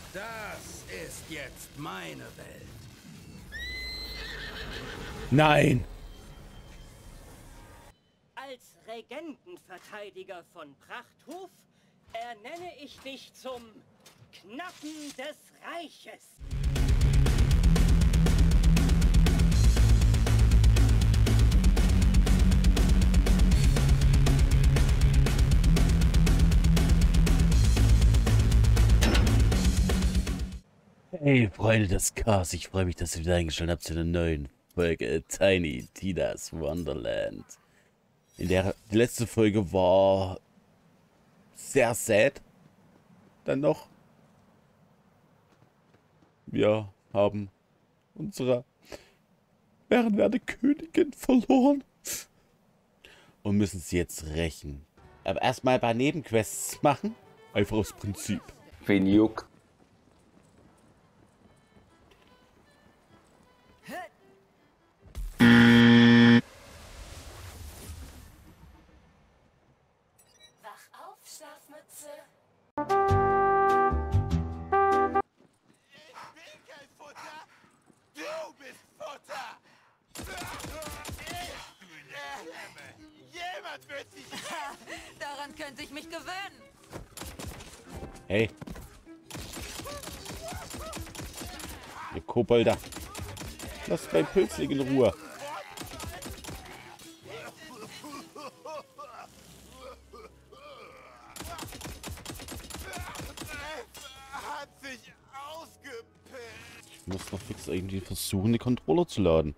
Das ist jetzt meine Welt. Nein! Als Regentenverteidiger von Prachthof ernenne ich dich zum Knappen des Reiches. Hey Freunde des Chaos, ich freue mich, dass ihr wieder eingeschaltet habt zu einer neuen Folge Tiny Tina's Wonderland. Die letzte Folge war sehr sad. Dann noch. Wir haben unsere ehrenwerte Königin verloren. Und müssen sie jetzt rächen. Aber erstmal ein paar Nebenquests machen. Einfach aus Prinzip. Wen juckt? Wach auf, Schlafmütze. Ich bin kein Futter. Du bist Futter. Jemand wird sich... Daran könnte ich mich gewöhnen. Hey. Ihr Kobolder. Lasst mein Pilzling in Ruhe. Hat sich ausgepisst. Ich muss noch fix irgendwie versuchen, den Controller zu laden.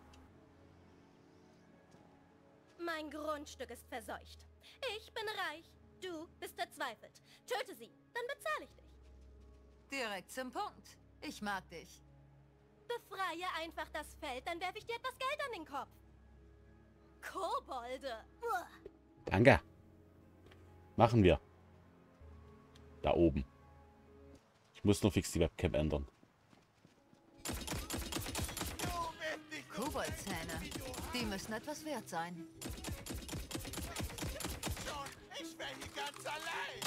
Mein Grundstück ist verseucht. Ich bin reich. Du bist verzweifelt. Töte sie, dann bezahle ich dich. Direkt zum Punkt. Ich mag dich. Befreie einfach das Feld, dann werfe ich dir etwas Geld an den Kopf. Kobolde. Uah. Danke. Machen wir. Da oben. Ich muss nur fix die Webcam ändern. Koboldzähne. Die müssen etwas wert sein. Ich wäre hier ganz allein.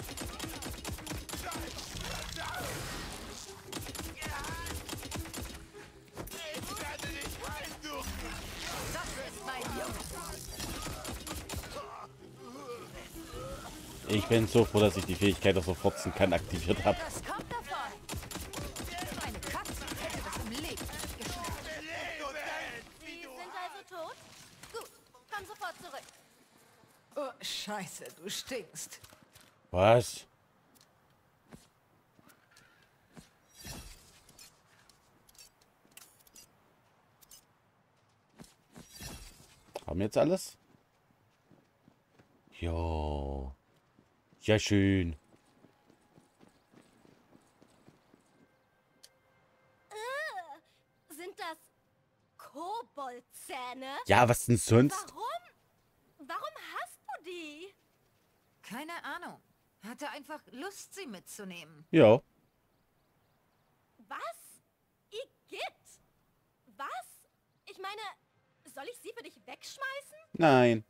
Ich werde dich heimsuchen. Das ist mein Junge. Ich bin so froh, dass ich die Fähigkeit, das Forzen kann, aktiviert habe. Das kommt davon. Eine Katze hätte das im Leben nicht geschafft. Sie sind also tot? Gut, komm sofort zurück. Oh, Scheiße, du stinkst. Was? Haben wir jetzt alles? Jo. Ja, schön. Sind das Koboldzähne? Ja, was denn sonst? Warum? Warum hast du die? Keine Ahnung. Hatte einfach Lust, sie mitzunehmen. Ja. Was? Igitt! Was? Ich meine, soll ich sie für dich wegschmeißen? Nein.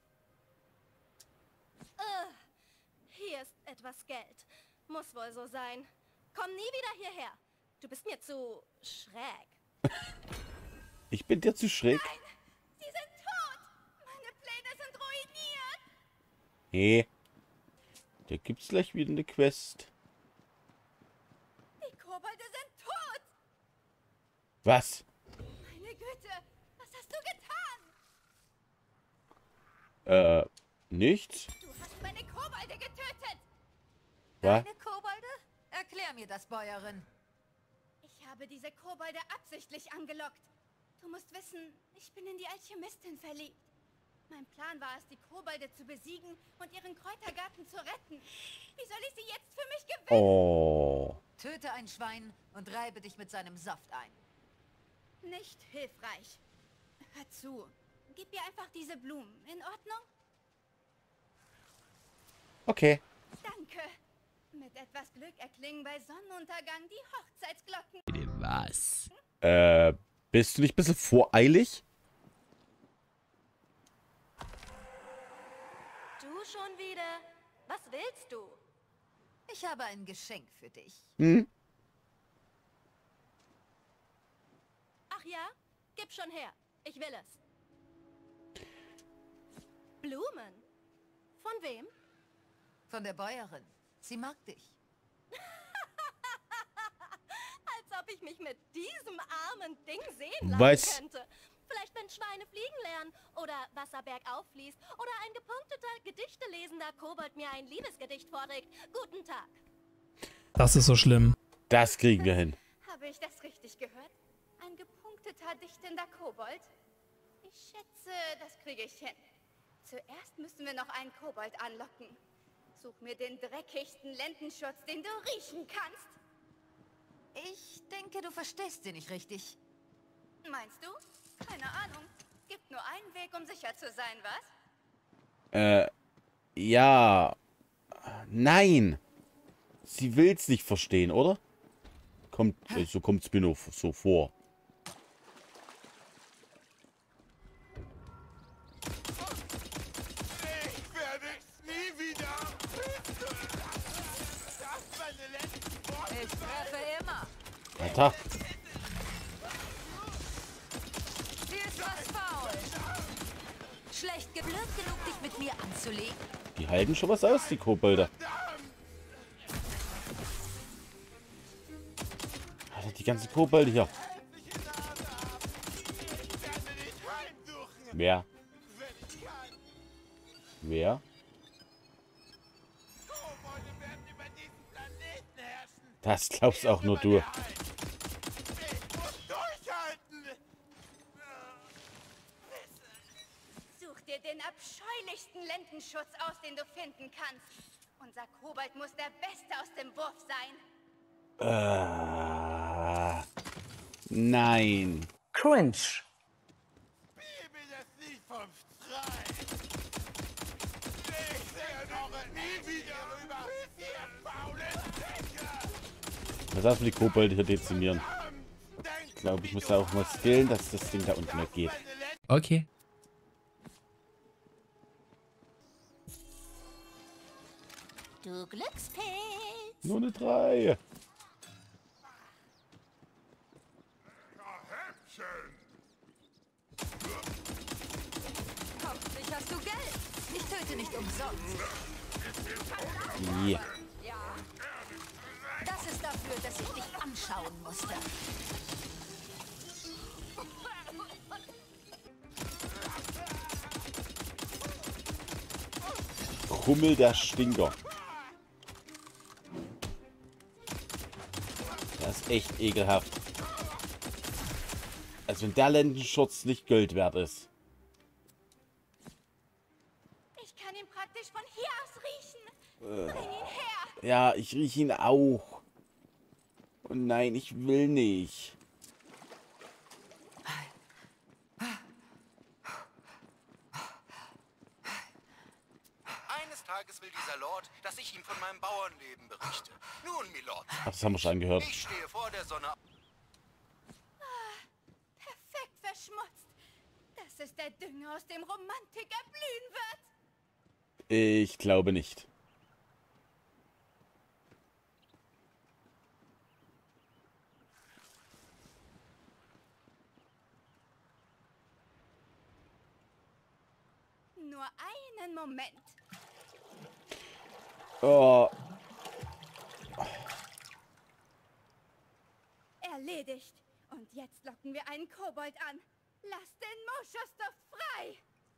Hier ist etwas Geld. Muss wohl so sein. Komm nie wieder hierher. Du bist mir zu schräg. Ich bin dir zu schräg. Nein, sie sind tot. Meine Pläne sind ruiniert. Nee. Da gibt's gleich wieder eine Quest. Die Kobolde sind tot. Was? Meine Güte, was hast du getan? Nichts? Du hast meine Kobolde getötet. Was? Deine Kobolde? Erklär mir das, Bäuerin. Ich habe diese Kobolde absichtlich angelockt. Du musst wissen, ich bin in die Alchemistin verliebt. Mein Plan war es, die Kobolde zu besiegen und ihren Kräutergarten zu retten. Wie soll ich sie jetzt für mich gewinnen? Oh. Töte ein Schwein und reibe dich mit seinem Saft ein. Nicht hilfreich. Hör zu. Gib mir einfach diese Blumen. In Ordnung? Okay. Danke. Mit etwas Glück erklingen bei Sonnenuntergang die Hochzeitsglocken. Was? Bist du nicht ein bisschen voreilig? Du schon wieder? Was willst du? Ich habe ein Geschenk für dich. Hm? Gib schon her. Ich will es. Blumen? Von wem? Von der Bäuerin. Sie mag dich. Als ob ich mich mit diesem armen Ding sehen lassen Was? könnte. Vielleicht wenn Schweine fliegen lernen oder Wasser bergauf fließt oder ein gepunkteter, Gedichtelesender Kobold mir ein Liebesgedicht vorträgt. Guten Tag. Das ist so schlimm. Das kriegen wir hin. Habe ich das richtig gehört? Ein gepunkteter, dichtender Kobold? Ich schätze, das kriege ich hin. Zuerst müssen wir noch einen Kobold anlocken. Such mir den dreckigsten Lendenschutz, den du riechen kannst. Ich denke, du verstehst sie nicht richtig. Meinst du? Keine Ahnung. Gibt nur einen Weg, um sicher zu sein, was? Ja. Nein. Sie will's nicht verstehen, oder? So kommt's mir nur so vor. Ich werde es nie wieder. Das meine letzten Worte. Ich treffe immer. Alter. Hier ist was faul. Schlecht geblöd genug, dich mit mir anzulegen. Die halten schon was aus, die Kobolde. Alter, die ganzen Kobolde hier. Ich werde dich heimsuchen, Wer? wenn ich kann. Wer? Kobolde werden über diesen Planeten herrschen. Das glaubst auch nur du. Ich muss durchhalten. Such dir den abscheulichsten Lendenschutz aus, den du finden kannst. Unser Kobold muss der Beste aus dem Wurf sein. Nein. Cringe. Spiel mir das Lied vom Streit. Ich höre nie wieder rüber, ihr faulen Drecker. Was heißt, die Kobolde hier dezimieren? Ich glaube, ich muss da auch mal skillen, dass das Ding da unten weggeht. Okay. Du Glückspilz. Nur eine 3. Hoffentlich hast du Geld. Ich töte nicht umsonst. Yeah. Das ist dafür, dass ich dich anschauen musste. Hummel der Stinker. Das ist echt ekelhaft. Als wenn der Lendenschutz nicht Gold wert ist. Ich kann ihn praktisch von hier aus riechen. Bring ihn her. Ja, ich rieche ihn auch. Oh nein, ich will nicht. Eines Tages will dieser Lord, dass ich ihm von meinem Bauernleben berichte. Nun, Milord, Ach, das haben wir schon gehört. ich stehe vor der Sonne. Perfekt verschmutzt. Das ist der Dünger, aus dem Romantik erblühen wird. Ich glaube nicht. Nur einen Moment. Oh, Erledigt. Und jetzt locken wir einen Kobold an. Lass den Moschusduft frei.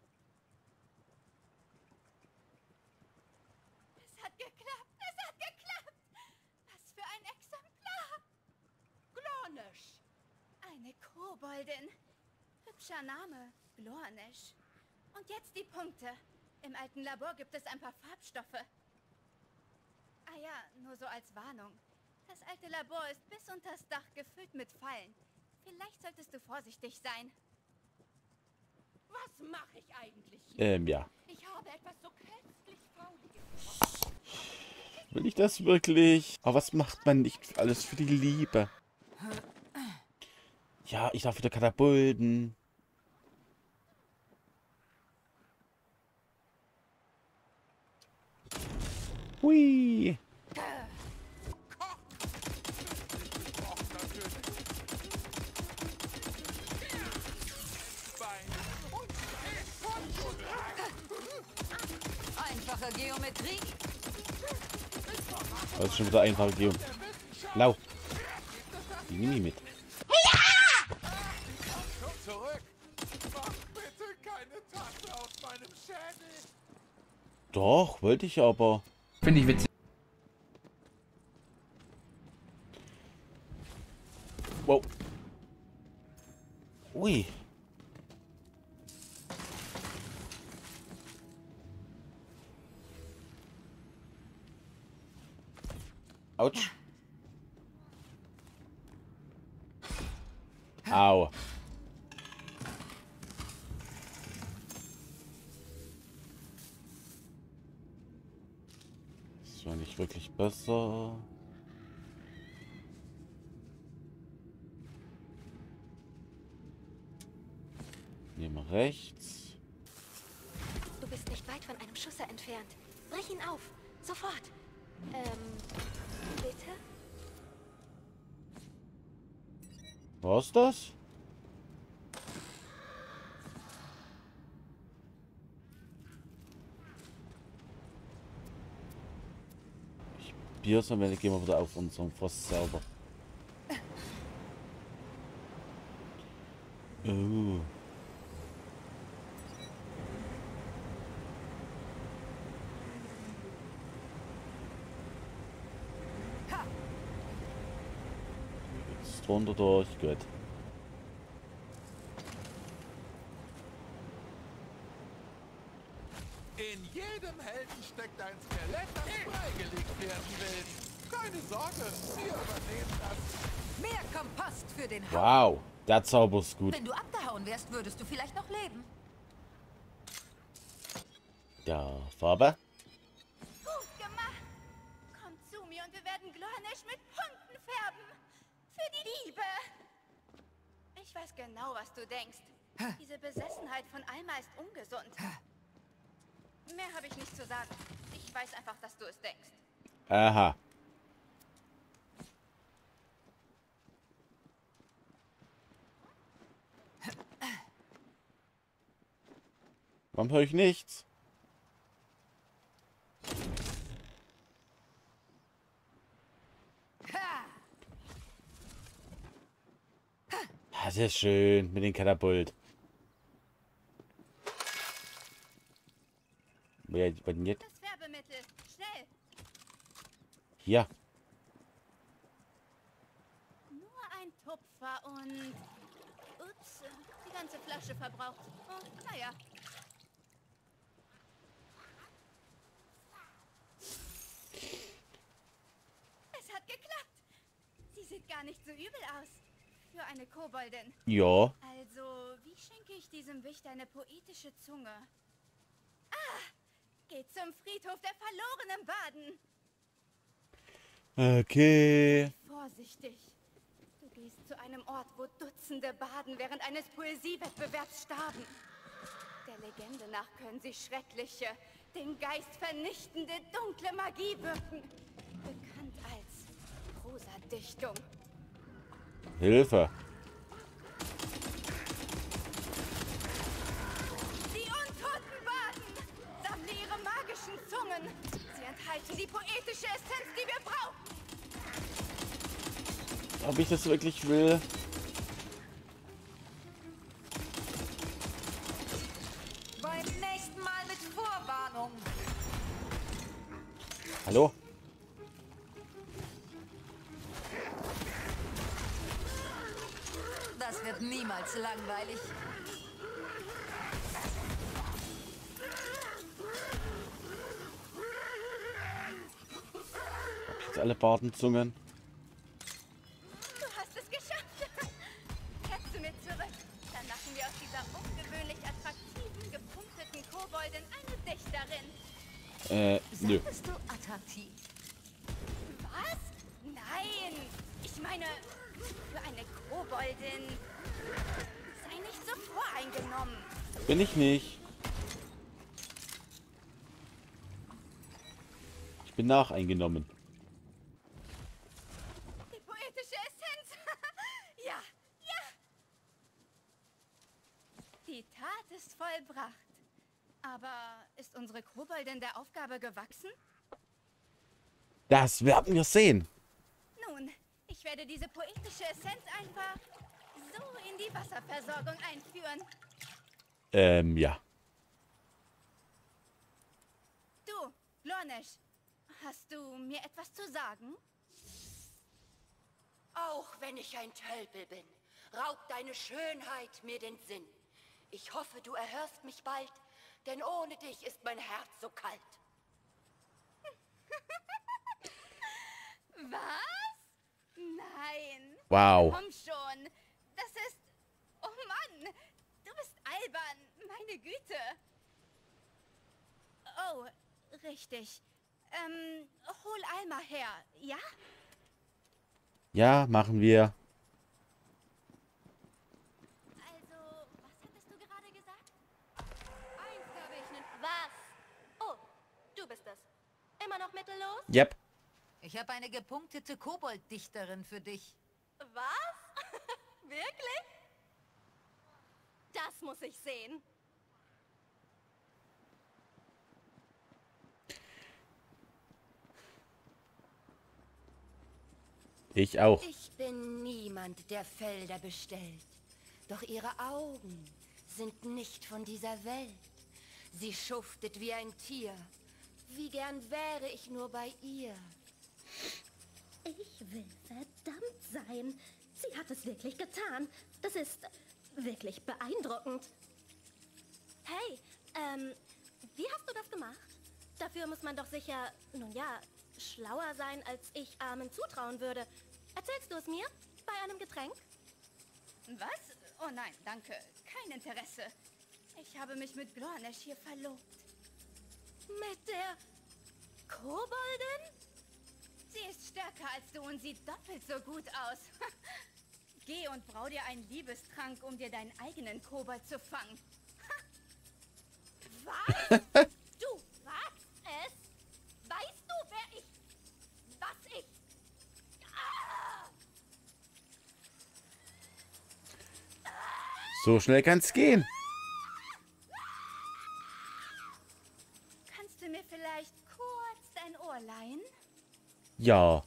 Es hat geklappt. Es hat geklappt. Was für ein Exemplar. Glornisch. Eine Koboldin. Hübscher Name. Glornisch. Und jetzt die Punkte. Im alten Labor gibt es ein paar Farbstoffe. Ah ja, nur so als Warnung. Das alte Labor ist bis unters Dach gefüllt mit Fallen. Vielleicht solltest du vorsichtig sein. Was mache ich eigentlich hier? ja. Ich habe etwas so köstlich Fauliges. Will ich das wirklich? Aber was macht man nicht alles für die Liebe? Ja, ich darf wieder Katapulten. Hui. Einfache Geometrie. Das ist schon wieder einfache Geo. Lau. Die nehme ich mit. Komm zurück. Mach bitte keine Tasse auf meinem Schädel. Doch, wollte ich aber. Finde ich witzig. Wow. Ui. Autsch. Au. Das war nicht wirklich besser. Nehmen wir rechts. Du bist nicht weit von einem Schusser entfernt. Brech ihn auf. Sofort. Bitte? War's das? Ich probier's und dann gehen wir wieder auf unseren Frost-Server. Oh. Jetzt drunter durch, gut. In jedem Helden steckt ein Skelett, das freigelegt werden will. Keine Sorge, wir übernehmen das. Mehr Kompost für den Haufen. Wow, der Zauber ist gut. Wenn du abgehauen wärst, würdest du vielleicht noch leben. Ja, Farbe. Gut gemacht. Komm zu mir und wir werden Glornish mit Punkten färben. Für die Liebe. Ich weiß genau, was du denkst. Diese Besessenheit von Alma ist ungesund. Mehr habe ich nicht zu sagen. Ich weiß einfach, dass du es denkst. Aha. Warum höre ich nichts? Das ist schön mit dem Katapult. Wer denn jetzt? Das Färbemittel. Schnell. Hier. Nur ein Tupfer und... Ups, die ganze Flasche verbraucht. Oh, naja. Es hat geklappt. Sie sieht gar nicht so übel aus. Für eine Koboldin. Ja. Also, wie schenke ich diesem Wicht eine poetische Zunge? Ah! Geht zum Friedhof der verlorenen Baden. Okay. Vorsichtig. Du gehst zu einem Ort, wo Dutzende Baden während eines Poesiewettbewerbs starben. Der Legende nach können sie schreckliche, den Geist vernichtende, dunkle Magie wirken. Bekannt als Prosadichtung. Hilfe. Die untoten Baden! Sammle ihre magischen Zungen! Sie enthalten die poetische Essenz, die wir brauchen! Ob ich das wirklich will? Beim nächsten Mal mit Vorwarnung. Hallo? Das wird niemals langweilig. Jetzt alle Bartenzungen. Du hast es geschafft! Hetze mit zurück! Dann machen wir aus dieser ungewöhnlich attraktiven, gepunkteten Koboldin eine Dichterin. Nö. Bist du attraktiv? Was? Nein! Ich meine, für eine Koboldin... Sei nicht so voreingenommen. Bin ich nicht. Ich bin nacheingenommen. Die poetische Essenz! Ja, ja! Die Tat ist vollbracht. Aber ist unsere Koboldin schon der Aufgabe gewachsen? Das werden wir sehen. Nun, ich werde diese poetische Essenz einfach so in die Wasserversorgung einführen. Ja. Du, Glornesh, hast du mir etwas zu sagen? Auch wenn ich ein Tölpel bin, raubt deine Schönheit mir den Sinn. Ich hoffe, du erhörst mich bald, denn ohne dich ist mein Herz so kalt. Was? Nein. Wow. Komm schon. Das ist... Oh Mann. Du bist albern. Meine Güte. Oh, richtig. Hol Alma her, ja? Ja, machen wir. Also, was hattest du gerade gesagt? Eins habe ich nicht. Was? Oh, du bist es. Immer noch mittellos? Yep. Ich habe eine gepunktete Kobolddichterin für dich. Was? Wirklich? Das muss ich sehen. Ich auch. Ich bin niemand, der Felder bestellt. Doch ihre Augen sind nicht von dieser Welt. Sie schuftet wie ein Tier. Wie gern wäre ich nur bei ihr. Ich will verdammt sein. Sie hat es wirklich getan. Das ist wirklich beeindruckend. Hey, wie hast du das gemacht? Dafür muss man doch sicher, nun ja, schlauer sein, als ich Armen zutrauen würde. Erzählst du es mir? Bei einem Getränk? Was? Oh nein, danke. Kein Interesse. Ich habe mich mit Glornesh hier verlobt. Mit der Koboldin? Sie ist stärker als du und sieht doppelt so gut aus. Geh und brau dir einen Liebestrank, um dir deinen eigenen Kobold zu fangen. Was? Du wagst es? Weißt du, wer ich... was ich... So schnell kann's gehen. Kannst du mir vielleicht kurz dein Ohr leihen? Ja.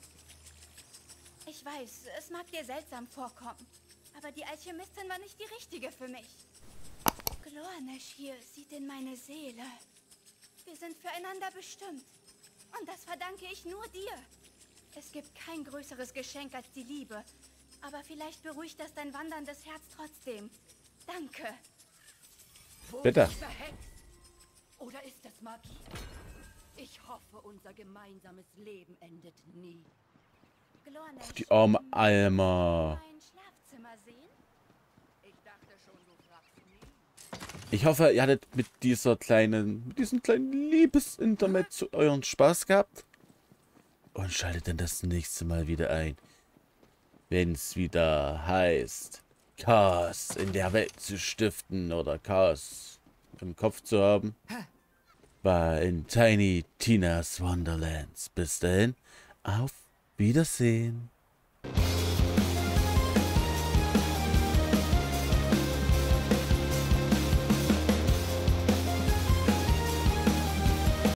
Ich weiß, es mag dir seltsam vorkommen, aber die Alchemistin war nicht die richtige für mich. Glornesh hier sieht in meine Seele. Wir sind füreinander bestimmt. Und das verdanke ich nur dir. Es gibt kein größeres Geschenk als die Liebe. Aber vielleicht beruhigt das dein wanderndes Herz trotzdem. Danke. Bitte. Verhext? Oder ist das Magie? Ich hoffe, unser gemeinsames Leben endet nie. Glornesh, Die arme Alma. mein Schlafzimmer sehen? Ich dachte schon, du fragst nie. Ich hoffe, ihr hattet mit diesem kleinen Liebesintermezzo zu euren Spaß gehabt. Und schaltet dann das nächste Mal wieder ein. Wenn es wieder heißt, Chaos in der Welt zu stiften oder Chaos im Kopf zu haben. War in Tiny Tina's Wonderlands. Bis dahin, auf Wiedersehen.